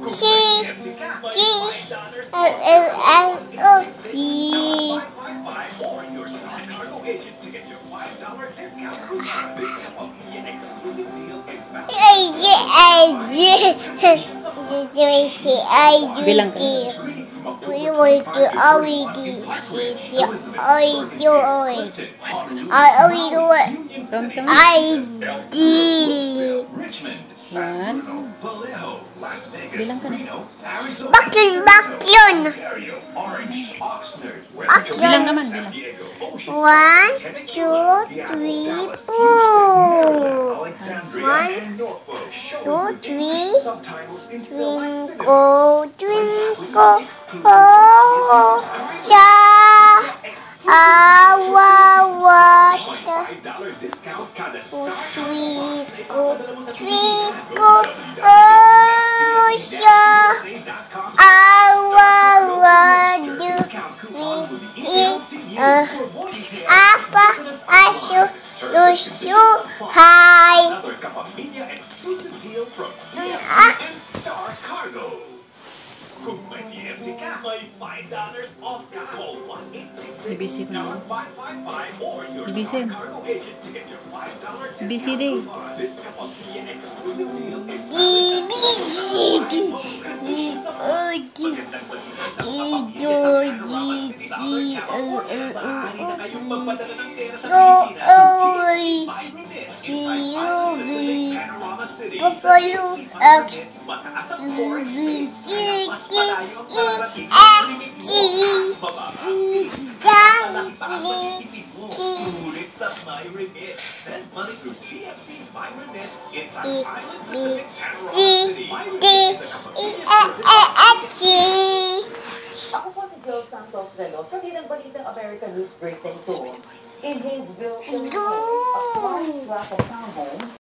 Bilang ka. Count ka mo. One. Bilang ka na. Bakyon. Bilang naman, bilang. 1, 2, 3, 4. 1, 2, 3. Twinkle, twinkle, oh, star, our water. Twinkle, twinkle, oh, star, our water. Apa, asu, lusu, hai. Ibisin mo. Ibisin. Ibisin din. Ako po si Jill Santos Veloso, ng Balitang American News Briefing 2. In Hayesville, Philippines, a quiet block of townhomes